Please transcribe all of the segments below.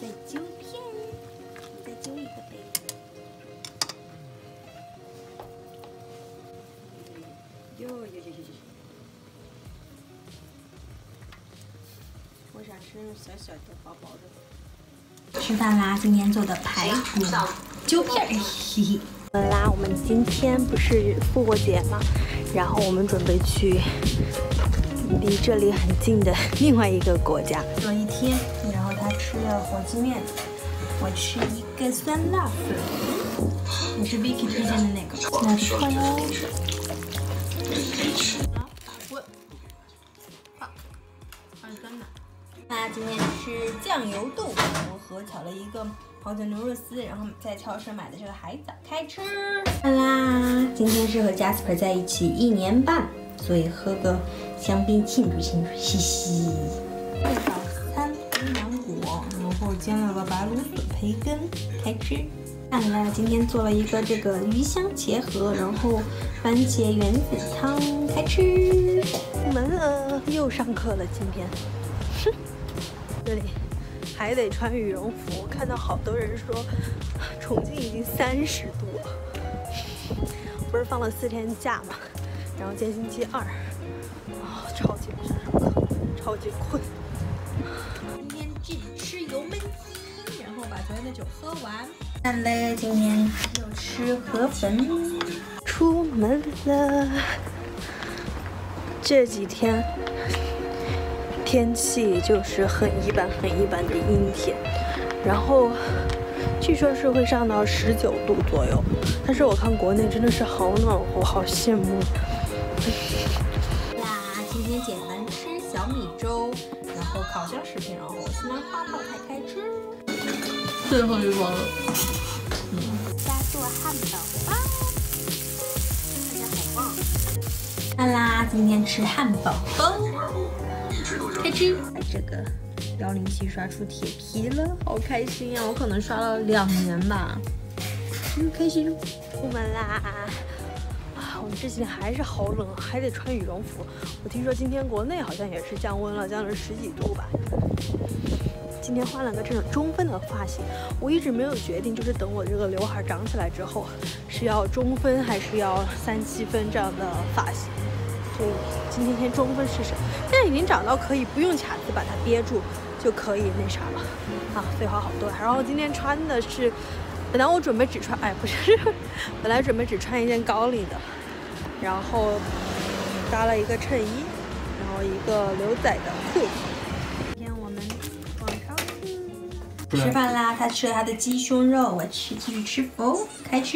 再揪一片，再揪一个呗。哟，我想吃那种小小的、薄薄的。吃饭啦！今天做的排骨揪片，嘿嘿。啦，我们今天不是复活节吗？然后我们准备去离这里很近的另外一个国家。做了一天，然后他吃了火鸡面，我吃一个酸辣粉，也是 Vicky 推荐的那个。拿着筷哦。那今天吃酱油豆腐和炒了一个毛肚牛肉丝，然后在超市买的这个海藻，开吃。好啦，今天是和 Jasper 在一起1年半，所以喝个香槟庆祝庆祝，嘻嘻。早餐红芒果，然后煎了个白芦笋培根，开吃。看啦，今天做了一个这个鱼香茄盒，然后番茄原子汤，开吃。出门了，又上课了，今天。哼。这里还得穿羽绒服，我看到好多人说重庆已经30度了。不是放了4天假嘛，然后今天星期2，超级不想上课，超级困。今天只吃油焖鸡，然后把昨天的酒喝完。看嘞，今天又吃河粉。出门了，这几天。天气就是很一般的阴天，然后据说是会上到19度左右，但是我看国内真的是好暖和，好羡慕。啦，今天简单吃小米粥，然后烤箱食品，然后西兰花泡菜开吃。最后一包了。家做汉堡包，大家好棒！啦啦，今天吃汉堡包。开吃，这个107刷出铁皮了，好开心呀！我可能刷了2年吧，开心。出门啦！我们这几天还是好冷，还得穿羽绒服。我听说今天国内好像也是降温了，降了10几度吧。今天换了个这种中分的发型，我一直没有决定，就是等我这个刘海长起来之后，是要中分还是要3-7分这样的发型。所以今天先中分试试，现在已经长到可以不用卡子把它憋住就可以那啥了啊，废话好多。然后今天穿的是，本来我准备只穿，不是，本来准备只穿一件高领的，然后搭了一个衬衣，然后一个牛仔的裤子。今天我们逛超市，吃饭啦！他吃了他的鸡胸肉，我继续吃否，开吃。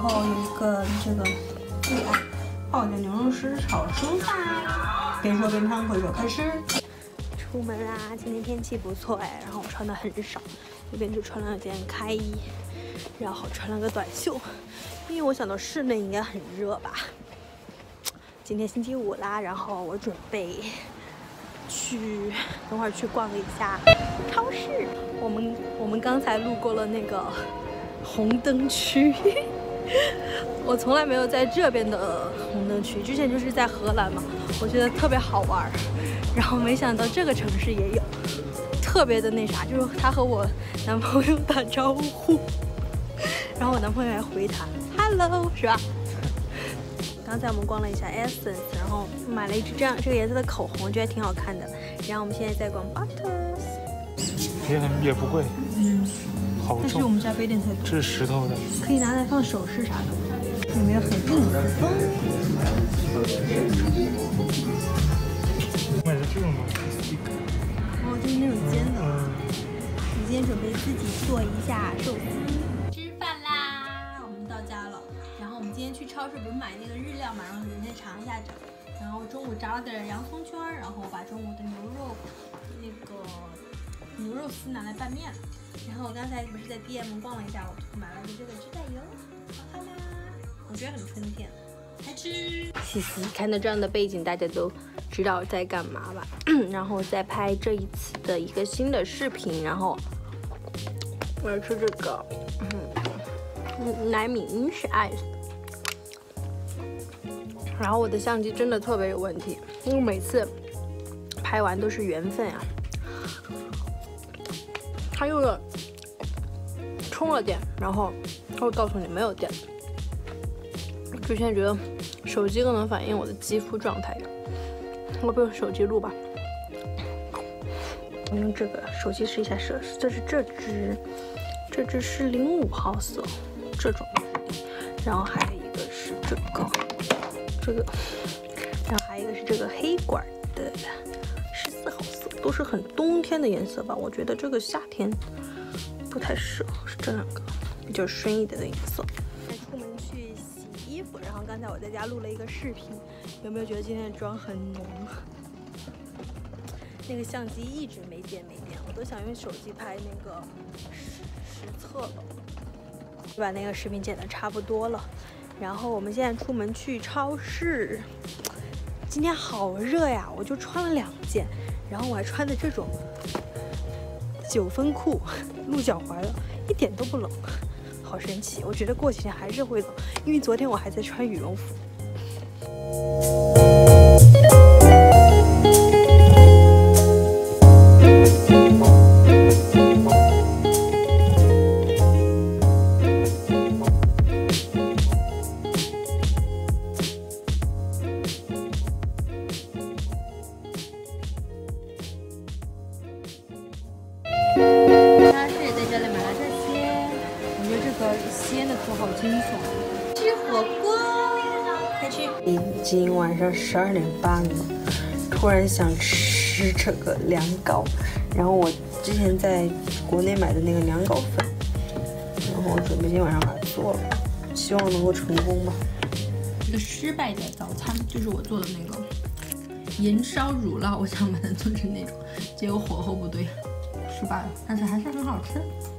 后有一个这个最爱泡椒牛肉丝炒蔬菜，边说边唱，回手开吃。出门啦，今天天气不错哎，然后我穿的很少，这边就穿了件开衣，然后穿了个短袖，因为我想到室内应该很热吧。今天星期五啦，然后我准备等会儿去逛一下超市。我们刚才路过了那个红灯区，我从来没有在这边的红灯区，之前就是在荷兰嘛，我觉得特别好玩，然后没想到这个城市也有，特别的那啥，就是他和我男朋友打招呼，然后我男朋友还回他 hello 是吧？刚才我们逛了一下 Essence， 然后买了一支这个颜色的口红，觉得挺好看的。然后我们现在在逛 Butters， 也不贵，好重。 但是我们家杯垫太多， 这是石头的， 可以拿来放首饰啥的，有没有很硬的风？ 买的这种东西， 哦，就是那种尖的。你今天准备自己做一下寿司。吃饭啦，我们到家了。然后我们今天去超市不是买那个日料嘛，然后人家尝一下整。然后中午炸了点洋葱圈，然后把中午的牛肉丝拿来拌面了。然后我刚才不是在 DM 逛了一下，我买了个这个指甲油，好看吗？我觉得很春天。开吃。西西看到这样的背景，大家都知道在干嘛吧？然后再拍这一次的一个新的视频，然后我要吃这个，奶米英式 ice。然后我的相机真的特别有问题，因为每次拍完都是缘分啊。它用了充了电，然后它会告诉你没有电。之前觉得手机更能反映我的肌肤状态，我不用手机录吧。我用这个手机试一下色，这是这支是05号色，这种，然后还有一个是这个，然后还有一个是这个黑管的14号色，都是很冬天的颜色吧。我觉得这个夏天不太适合，是这两个比较深一点的颜色。出门去洗衣服，然后刚才我在家录了一个视频，有没有觉得今天的妆很浓？那个相机一直没电，我都想用手机拍那个实测了。把那个视频剪得差不多了，然后我们现在出门去超市。今天好热呀，我就穿了2件，然后我还穿的这种9分裤，露脚踝了，一点都不冷，好神奇。我觉得过几天还是会冷，因为昨天我还在穿羽绒服。西安的图好惊悚，吃火锅，开吃。已经晚上12点半了，突然想吃这个凉糕，然后我之前在国内买的那个凉糕粉，然后我准备今天晚上把它做了，希望能够成功吧。一个失败的早餐就是我做的那个盐烧乳酪，我想把它做成那种，结果火候不对，失败了，但是还是很好吃。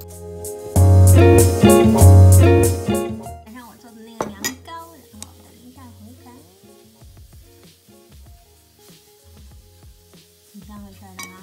加上我做的那个凉糕，然后等一下回来。你这样回事的吗？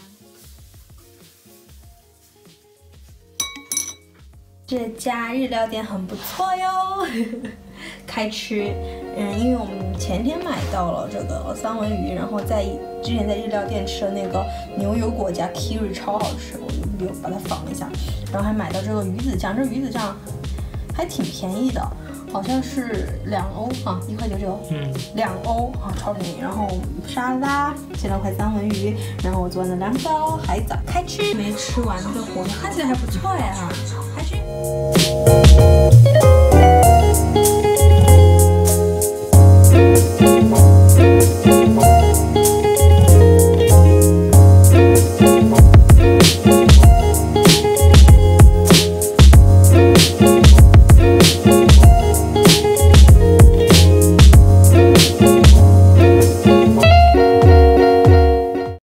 这家日料店很不错哟，开吃。因为我们前天买到了这个三文鱼，然后之前在日料店吃的那个牛油果加 kiwi 超好吃，我就把它仿了一下。然后还买到这个鱼子酱，这鱼子酱还挺便宜的，好像是2欧啊，1.99块，2欧啊，超便宜。然后沙拉，切了块三文鱼，然后我做完的凉糕，海藻，开吃。没吃完的火锅看起来还不错呀，开吃。